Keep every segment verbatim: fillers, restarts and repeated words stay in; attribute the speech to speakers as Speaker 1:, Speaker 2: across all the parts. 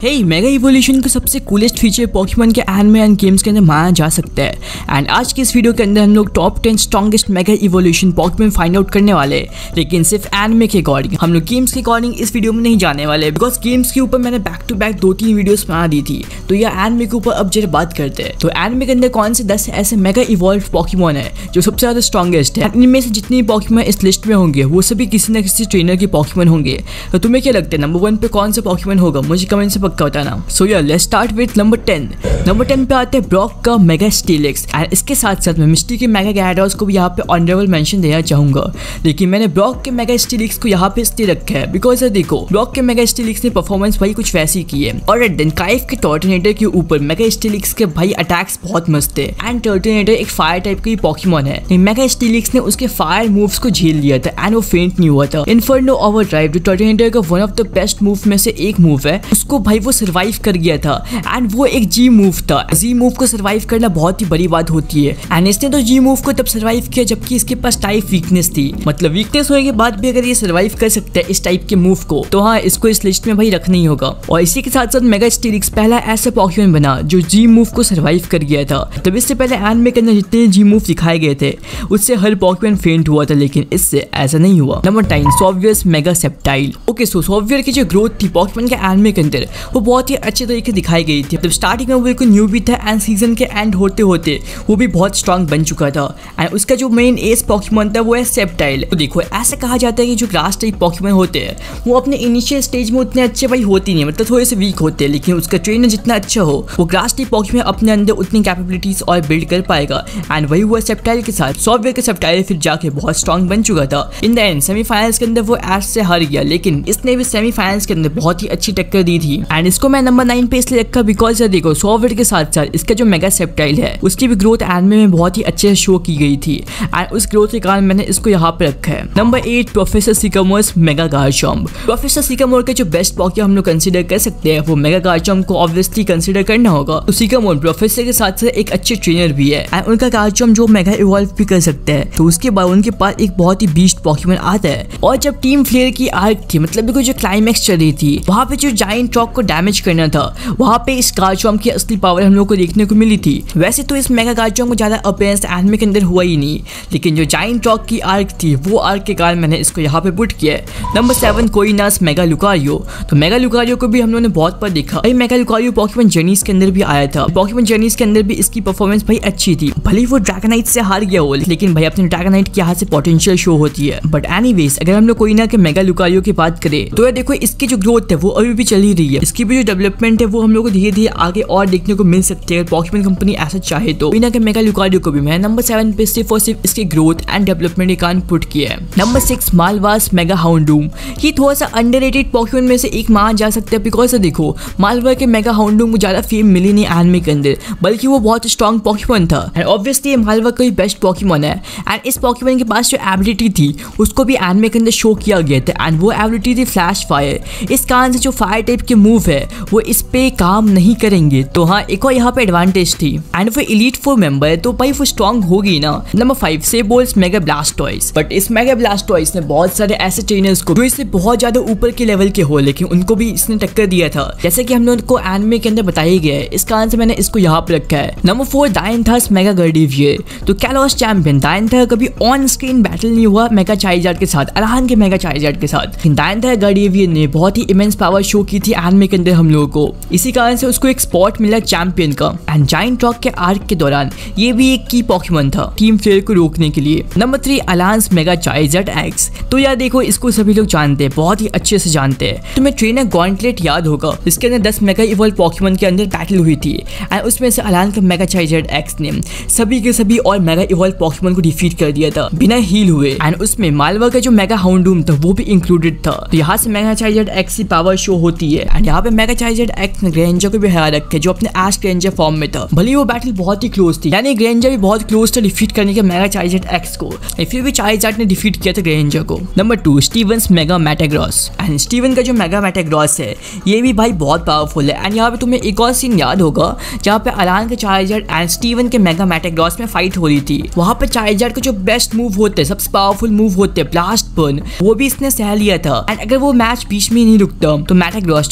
Speaker 1: हे mega evolution का सबसे coolest feature Pokémon के एनिमे एंड गेम्स के अंदर माना जा सकता है। एंड आज की इस वीडियो के अंदर हम लोग top ten strongest mega evolution Pokémon find out करने वाले हैं, लेकिन सिर्फ एनिमे के अकॉर्डिंग। हम लोग गेम्स के अकॉर्डिंग इस वीडियो में नहीं जाने वाले, बिकॉज गेम्स के ऊपर मैंने बैक टू बैक दो तीन वीडियोस बना दी थी। तो यह एनिमे के ऊपर अब जरा बात करते हैं। तो एनिमे के अंदर कौन से दस ऐसे मेगा इवॉल्व पोकेमॉन है जो सबसे ज्यादा स्ट्रॉन्गेस्ट है। इनमें से जितने पोकेमॉन इस लिस्ट में होंगे वो सभी किसी न किसी ट्रेनर के पोकेमॉन होंगे। तो तुम्हें क्या लगता है नंबर वन पे कौन सा पोकेमॉन होगा? मुझे कमेंट से पक्का बताना। So yeah let's start with number ten. Number ten पे आते हैं ब्रॉक का मेगा स्टीलेक्स। एंड इसके साथ साथ मैं मिस्टी के मेगा गैराडोस को भी यहाँ पे ऑनरेबल मेंशन देना चाहूंगा, लेकिन मैंने ब्रॉक के मेगा स्टीलेक्स को यहाँ पे इसलिए रखा है बिकॉज देखो ब्रॉक के मेगा स्टीलेक्स ने परफॉर्मेंस भाई कुछ वैसी की है। और देन काइफ के टर्टोनेटर के ऊपर मेगा स्टीलेक्स के भाई अटैक्स बहुत मस्त है। एंड टर्टोनेटर एक फायर टाइप का पोकेमॉन है। मेगा स्टीलेक्स ने उसके फायर मूव्स को झेल लिया था एंड वो फेंट नहीं हुआ था। इन्फर्नो ओवरड्राइव जो टर्टोनेटर का one of the best move में से एक मूव है, उसको भाई वो सर्वाइव कर गया था। एंड वो एक जी मूव था। जी मूव को सर्वाइव करना बहुत ही बड़ी बात होती है। एंड इसने तो जी मूव को तब सर्वाइव किया जबकि इसके पास टाइप वीकनेस थी। मतलब वीकनेस होने के बाद भी अगर ये सर्वाइव कर सकता है इस टाइप के मूव को, तो हाँ इसको इस लिस्ट में भाई रखना ही होगा। और इसी के साथ साथ मेगा स्टीलेक्स पहला ऐसा पोकेमॉन बना जो जी मूव को सर्वाइव कर गया था। तब इससे पहले एनिमे के अंदर जितने जी मूव दिखाए गए थे उससे हर पोकेमॉन फेंट हुआ था, लेकिन इससे ऐसा नहीं हुआ। नंबर नाइन सॉफ्टवेयर mega Sceptile. Okay so Sawyer की जो ग्रोथ थी पोकेमॉन के एनिमे के अंदर वो बहुत ही अच्छे तरीके से दिखाई गई थी। जब स्टार्टिंग में वो एक न्यू भी था एंड सीजन के एंड होते होते वो भी बहुत स्ट्रांग बन चुका था। एंड उसका जो मेन एस पोकेमॉन था वो है सेप्टाइल। तो देखो ऐसा कहा जाता है कि जो ग्रास टाइप पोकेमॉन होते हैं वो अपने इनिशियल स्टेज में उतने अच्छे भाई होती नहीं, मतलब थोड़े से वीक होते हैं, लेकिन उसका ट्रेनर जितना अच्छा हो वो ग्रास टाइप पोकेमॉन अपने अंदर उतनी कैपेबिलिटीज और बिल्ड कर पाएगा। एंड वही हुआ सेप्टाइल के साथ। सॉफ्टवेयर का सेप्टाइल फिर जाके बहुत स्ट्रांग बन चुका था। इन द एंड सेमीफाइनल्स के अंदर वो एश से हार गया, लेकिन इसने भी सेमीफाइनल्स के अंदर बहुत ही अच्छी टक्कर दी थी। एंड इसको मैं नंबर नाइन पे इसलिए रखा बिकॉज देखो सॉफ्टवेयर के साथ साथ इसका जो मेगा सेप्टाइल है उसकी भी ग्रोथ एनिमे में बहुत ही अच्छे से शो की गई थी। एंड उस ग्रोथ के कारण मैंने इसको यहाँ पे रखा है। Number eight Professor Sycamore's mega Garchomp. Professor Sycamore के जो बेस्ट पोकेमॉन हम लोग कंसीडर कर सकते हैं वो मेगा गार्चम्प को ऑब्वियसली कंसीडर करना होगा। तो सिकामोर प्रोफेसर के साथ साथ एक अच्छे ट्रेनर भी है एंड उनका गार्चम्प जो मेगा इवॉल्व भी कर सकते हैं। तो उसके बाद उनके पास एक बहुत ही बीस्ट पोकेमॉन आता है। और जब टीम फ्लेयर की आर्क थी, मतलब देखो जो क्लाइमैक्स चल रही थी, वहाँ पे जो जायंट रॉक को डैमेज करना था वहाँ पे इस गार्चम्प की असली पावर हम लोग को देखने को मिली थी। वैसे तो इस मेगा गार्चम्प को ज्यादा अपीयरेंस एनिमे के अंदर हुआ ही नहीं, लेकिन जो जायंट रॉक की आर्क थी वो आर्क के कारण मैंने इसको यहाँ पे पुट किया है। Number seven Korrina's mega Lucario. तो मेगा लुकारियो को भी हम लोगों ने बहुत बार देखा। भाई मेगा लुकारियो पोकेमॉन जर्नीज के अंदर भी आया था। पोकेमॉन जर्नीज के अंदर भी इसकी परफॉर्मेंस भाई अच्छी थी। भले वो ड्रैगनाइट से हार गया हो, लेकिन भाई अपने ड्रैगनाइट की यहाँ से पोटेंशियल शो होती है। बट एनीवेज अगर हम लोग कोइना के मेगा लुकारियो की बात करें तो देखो इसकी जो ग्रोथ है वो अभी भी चल ही रही है। इसकी भी जो डेवलपमेंट है वो हम लोग को धीरे धीरे आगे और देखने को मिल सकती है अगर पोकेमॉन कंपनी ऐसा चाहे तो। कोइना के मेगा लुकारियो को भी मैं नंबर सेवन पे सिर्फ और सिर्फ इसकी ग्रोथ एंड डेवलपमेंट के कारण पुट किया है। Number six Malva's mega Houndoom. ये थोड़ा सा अंडररेटेड पोकेमॉन में से एक माना जा सकता है बिकॉज देखो मालवा के मेगा हाउंडूम को ज्यादा फेम मिली नहीं एनिमे के अंदर, बल्कि वो बहुत स्ट्रॉन्ग पोकेमॉन था। एंड ऑब्वियसली ये मालवा का ही बेस्ट पोकेमॉन है। एंड इस पोकेमॉन के पास जो एबिलिटी थी उसको भी एनिमे के अंदर शो किया गया था एंड वो एबिलिटी थी फ्लैश फायर। इस कारण से जो फायर टाइप के मूव है वो इस पे काम नहीं करेंगे। तो हाँ एक और यहाँ पे एडवांटेज थी। एंड वो एलीट फोर मेंबर है तो भाई वो स्ट्रॉन्ग होगी ना। Number five Siebold's mega Blastoise. But इस मेगा ब्लास्टॉइस ने बहुत सारे ऐसे ट्रेनर्स को जो इससे बहुत ज्यादा ऊपर के लेवल के हो, लेकिन उनको भी इसने टक्कर दिया था, जैसे कि हम लोग को एनिमे के अंदर बताया गया है। इस कारण से मैंने इसको यहाँ पे रखा है। Number four Diantha's mega Gardevoir. तो कैलोस चैंपियन डायंथस कभी ऑन स्क्रीन बैटल नहीं हुआ मेगा चार्जर के साथ, अरहान के मेगा चार्जर के साथ। डायंथस गर्डिवियर ने बहुत ही इमेंस पावर शो की थी एनिमे के अंदर हम लोगों को। इसी कारण से उसको एक स्पॉट मिला चैंपियन का। एंड जायंट रॉक के आर्क के दौरान ये भी एक की पोकेमॉन था टीम फ्लेयर को रोकने के लिए। Number three Alain's mega Charizard X. तो यार देखो इसको सभी लोग जानते हैं, बहुत ही अच्छे से जानते हैं। तुम्हें ट्रेनर गॉन्टलेट याद होगा, इसके अंदर दस मेगा इवॉल्व पोकेमॉन के अंदर बैटल हुई थी एंड उसमें से अलायंस का मेगा चार्जर एक्स ने सभी के सभी और मेगा इवॉल्व पोकेमॉन को डिफीट कर दिया था बिना हील हुए। एंड उसमें मालवा का जो मेगा हाउंडूम था वो भी इंक्लूडेड था। तो यहाँ से मेगा चार्जर एक्स की पावर शो होती है। एंड यहाँ पे मेगा चार्जर एक्स ने ग्रेंजर को भी हरा रखे जो अपने एश ग्रेंजर फॉर्म में था। भले वो बैटल बहुत ही क्लोज थी, यानी ग्रेंजर भी बहुत क्लोज था डिफीट करने के मेगा चार्जर एक्स को, फिर भी चार्जर ने डिफीट किया था ग्रेंजर को। Number two Steven's mega Metagross. And Steven का जो मेगा मेटाग्रॉस है ये भी भाई बहुत पावरफुल है। एंड यहाँ पे तुम्हें एक और सीन याद होगा जहाँ पे अलान के चार्जर एंड स्टीवन के मेगा मेटाग्रॉस में फाइट हो रही थी। वहाँ पे चार्जर का जो बेस्ट मूव होते हैं, सबसे पावरफुल मूव होते हैं ब्लास्ट बर्न, वो भी इसने सह लिया था। एंड अगर वो मैच बीच में नहीं रुकता तो मेटाग्रॉस चार्जर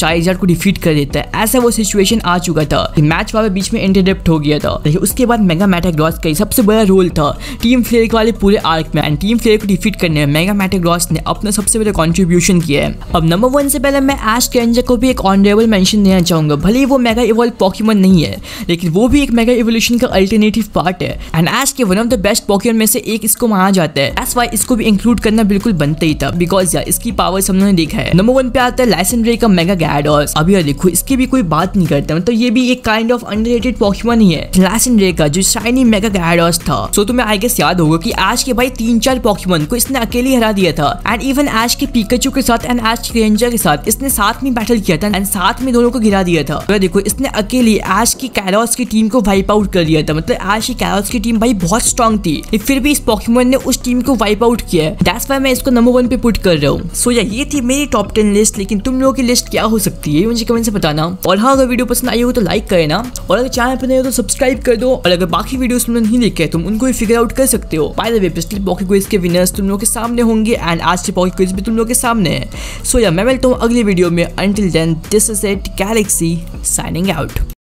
Speaker 1: को डिफीट कर देता है। ऐसा वो सिचुएशन आ चुका था कि मैच वहाँ पे बीच में इंटरप्ट हो गया था। लेकिन उसके बाद मेगा मैटाग्रॉस का सबसे बड़ा रोल था टीम फ्लेयर वाले पूरे आर्क में, एंड टीम फ्लेयर को डिफीट करने में मेगा मैटाग्रॉस ने अपना सबसे बड़ा कंट्रीब्यूशन किया है। अब नंबर वन से पहले मैं एश केरेंजर को भी एक ऑनरेबल मेंशन देना चाहूंगा। भले ही वो मेगा इवॉल्व पॉकीमॉन नहीं है, लेकिन वो भी एक मेगा इवोल्यूशन का अल्टरनेटिव पार्ट है, एंड एश के one of the best Pokémon में से एक इसको माना जाता है। दैट्स व्हाई इसको भी इंक्लूड करना बिल्कुल बनता ही था, बिकॉज यार इसकी पावर्स हम लोगों ने देखा है। नंबर वन पे आता है लाइसेंड्रे का मेगा गैराडोस। अब यार देखो, इसकी भी कोई बात नहीं करता, मतलब ये भी एक काइंड ऑफ अंडररेटेड पॉकीमॉन ही है। लाइसेंड्रे का जो शाइनी मेगा गैराडोस था, सो तुम्हें आई गेस याद होगा कि एश के भाई तीन चार पॉकीमॉन को इसने अकेले हरा दिया था, एंड इवन एश के पिकाचू के साथ एंड एश केरेंजर के साथ इसने साथ में बैटल किया था, एंड साथ में दोनों को गिरा दिया था। तो देखो, इसने अकेले एश की कैरोस की टीम को वाइप आउट कर दिया था। मतलब एश की कैरोस की टीम भाई बहुत स्ट्रांग थी, फिर भी इस पॉकीमॉन ने उस टीम को वाइप आउट किया है। दैट्स व्हाई मैं इसको नंबर वन पे पुट कर रहा हूँ। सो या ये थी मेरी टॉप टेन लिस्ट, लेकिन तुम लोगों की लिस्ट क्या हो सकती है मुझे कमेंट से बताना। और हाँ, अगर वीडियो पसंद आई हो तो लाइक करे ना, और अगर चैनल पर नए हो तो सब्सक्राइब कर दो, और अगर बाकी वीडियोस तुमने नहीं देखे तुम उनको भी फिगर आउट कर सकते हो। बाय द वे, पिछले पॉकी क्विज के विनर्स तुम लोगों के सामने होंगे, एंड आज के पॉकी क्विज भी तुम लोगों के सामने है। सो या मैं मिलता हूँ अगले वीडियो में। Until then, this is it, Galaxy signing out.